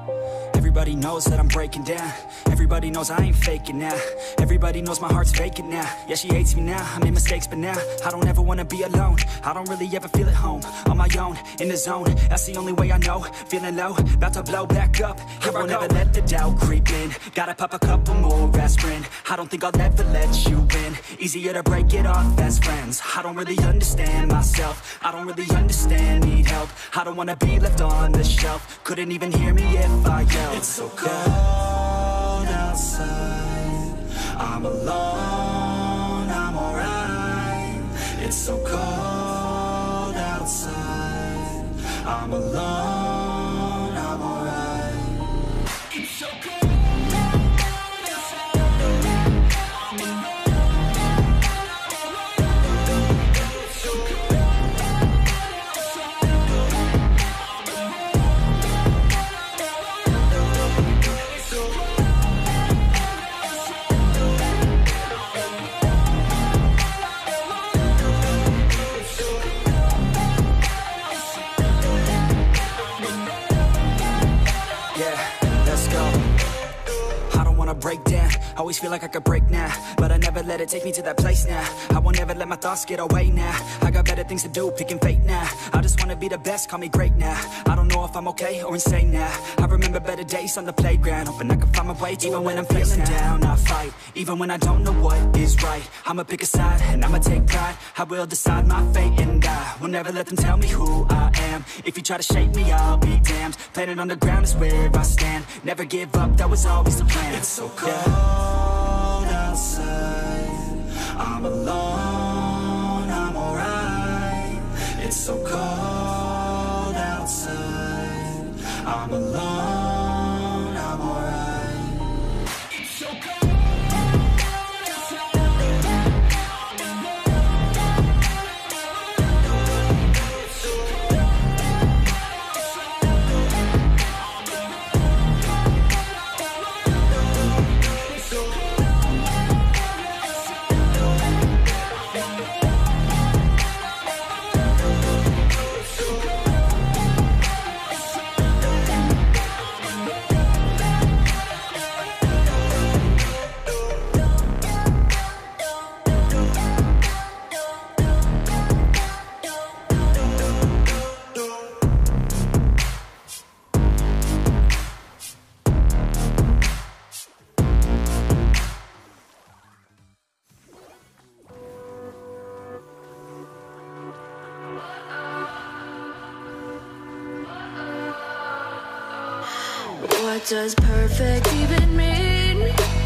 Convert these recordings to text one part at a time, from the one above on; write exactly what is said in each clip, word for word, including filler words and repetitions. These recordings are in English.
Everybody knows that I'm breaking down. Everybody knows I ain't faking now. Everybody knows my heart's faking now. Yeah, she hates me now, I made mistakes, but now I don't ever wanna be alone. I don't really ever feel at home. On my own, in the zone, that's the only way I know. Feeling low, about to blow back up. Here I won't ever let the doubt creep in. Gotta pop a couple more aspirin. I don't think I'll ever let you in. Easier to break it off best friends. I don't really understand myself. I don't really understand, need help. I don't wanna be left on the shelf. Couldn't even hear me if I yelled. It's so cold outside, I'm alone, I'm alright. It's so cold outside, I'm alone, I'm alright. It's so cold. Break down, always feel like I could break now, but I never let it take me to that place now. I won't ever let my thoughts get away now. I got better things to do, picking fate now. I just wanna be the best, call me great now. I don't know if I'm okay or insane now. I remember better days on the playground, hoping I can find my way to even when I'm feeling down, I fight. Even when I don't know what is right, I'ma pick a side and I'ma take pride. I will decide my fate and I will never let them tell me who I am. If you try to shake me, I'll be damned. Planet on the ground is where I stand. Never give up, that was always the plan. It's so cold outside, I'm alone, I'm alright. It's so cold outside, I'm alone, I'm alright. It's so cold. What does perfect even mean?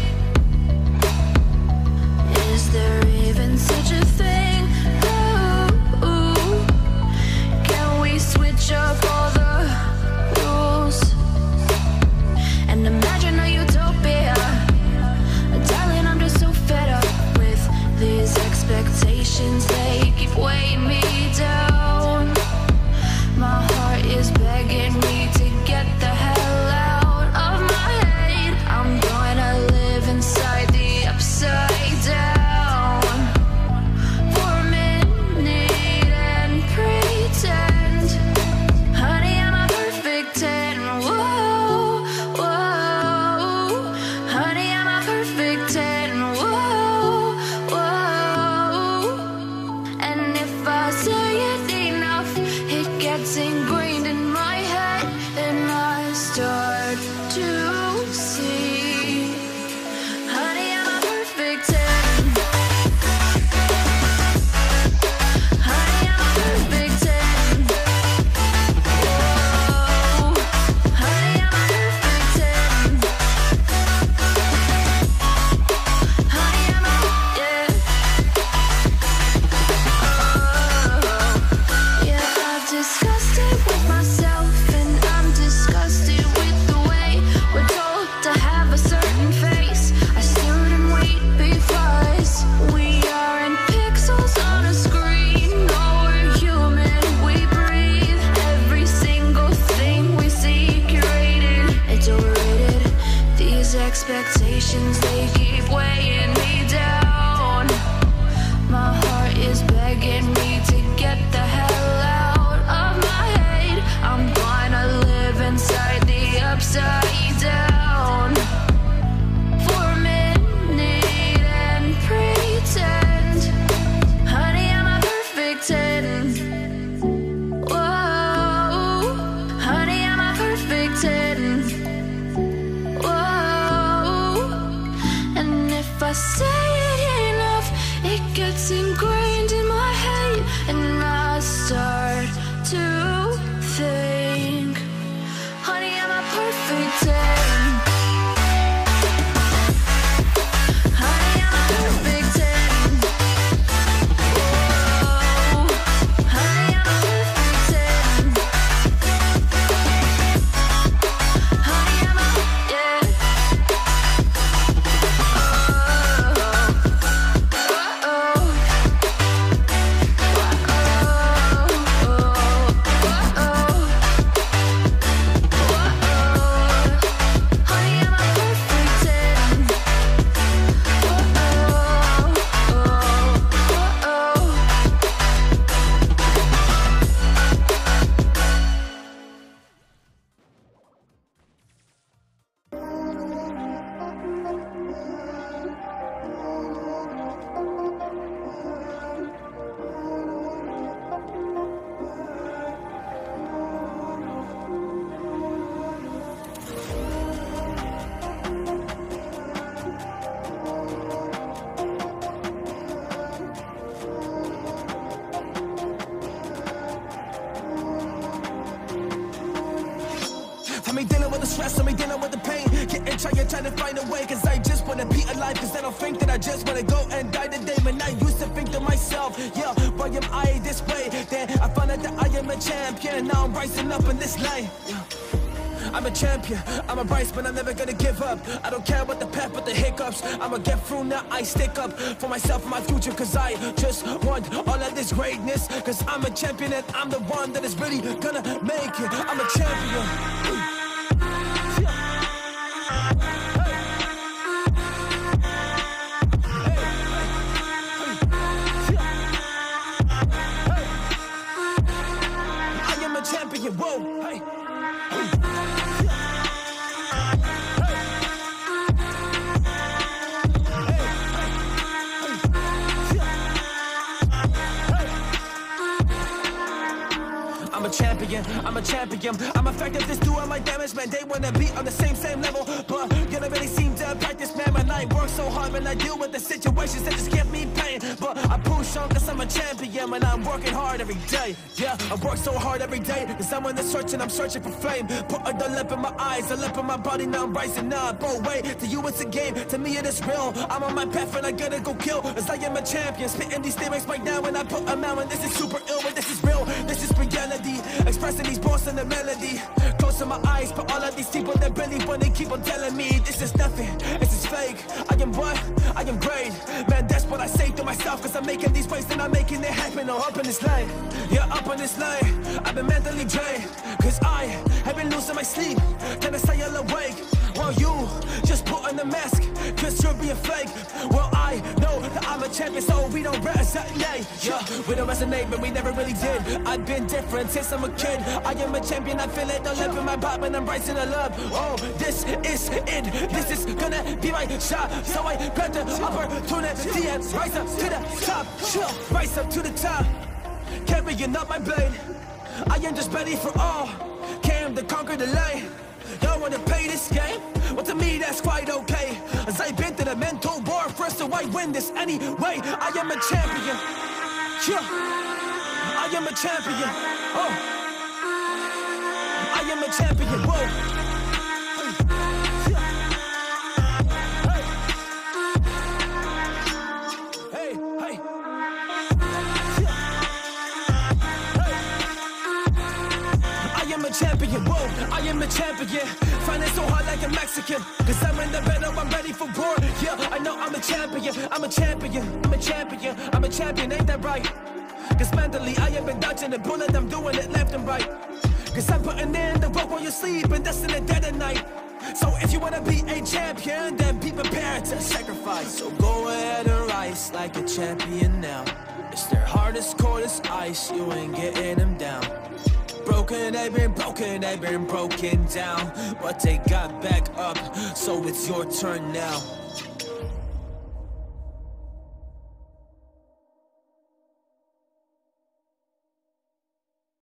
Is there even such a thing? Ooh, can we switch up all the rules and imagine a utopia? Darling, I'm just so fed up with these expectations. They keep weighing me down. My heart is begging me to get the hell out. I'm gonna live inside the upside down for a minute and pretend, honey, I'm a perfect ten. Whoa, whoa, honey, I'm a perfect ten. Whoa, whoa, and if I say it enough, it gets ingrained in my head, and I start to see, honey, I'm a perfect ten. Honey, I'm a perfect ten. Whoa, honey, I'm a perfect ten. Honey, I'm a, yeah. Oh, yeah, I've discussed it with myself, and I'm disgusted with the way we're told to have a certain face. I stood and wait because we aren't pixels on a screen. No, we're human, we breathe. Every single thing we see curated. It's overrated. These expectations, they keep weighing me down. My heart is begging me to get the hell out of my head. I'm gonna live inside the upside stress on me, dealing with the pain. Getting trying, trying to find a way, cause I just wanna be alive. Cause I don't think that I just wanna go and die today. Man, I used to think to myself, yeah, why am I this way? Then I found out that I am a champion. Now I'm rising up in this lane, yeah. I'm a champion, I'm a Bryce, but I'm never gonna give up. I don't care about the path, but the hiccups. I'ma get through now, I stick up for myself and my future. Cause I just want all of this greatness. Cause I'm a champion and I'm the one that is really gonna make it. I'm a champion. I am a champion, whoa, hey. I'm a champion, I'm a champion. I'm effective, just doing my damage, man. They wanna be on the same, same level, but you don't really seem to practice, man. Man, I work so hard, man. I deal with the situations that just give me pain, but I push on cause I'm a champion, man. I'm working hard every day, yeah. I work so hard every day, cause I'm on the search and I'm searching for flame. Put a lip in my eyes, a lip in my body, now I'm rising up. Oh wait, to you it's a game, to me it is real. I'm on my path and I gotta go kill, cause I am a champion. Spitting these lyrics right now and I put them out, and this is super ill, and this is real, this is reality. Expressing these bars in the melody, closing my eyes, but all of these people that believe when they keep on telling me this is nothing, this is fake. I am what? I am great, man. That's what I say to myself, cause I'm making these waves and I'm making it happen. I'm up in this lane, yeah, up in this lane. I've been mentally drained, cause I have been losing my sleep. Can I stay all awake while you just put on the mask, cause you're being fake? Well, I know that I'm a champion, so we don't resonate, yeah. We don't resonate, but we never really did. I've been different since I'm a kid. I am a champion, I feel it, I live in my pop and I'm rising to love. Oh, this is it, this is gonna be my shot. So I grab the opportunity and rise up to the top, sure, rise up to the top. Carrying up my blade, I am just ready for all. Came to conquer the lane. Y'all wanna play this game? Well, to me that's quite okay, as I've been through the mental war first, so I win this anyway. I am a champion, yeah. I am a champion, oh. I am a champion, whoa. Hey, hey. I am a champion, whoa, I am a champion. Finding so hard like a Mexican, cause I'm in the battle, I'm ready for war. Yeah, I know I'm a champion, I'm a champion, I'm a champion, I'm a champion, ain't that right? Cause mentally I have been dodging the bullet, I'm doing it left and right. Cause I'm putting in the work while you sleep, and that's in the dead of night. So if you wanna be a champion, then be prepared to sacrifice. So go ahead and rise like a champion now. It's their hardest core, this ice, you ain't getting them down. Broken, they've been broken, they've been broken down, but they got back up, so it's your turn now.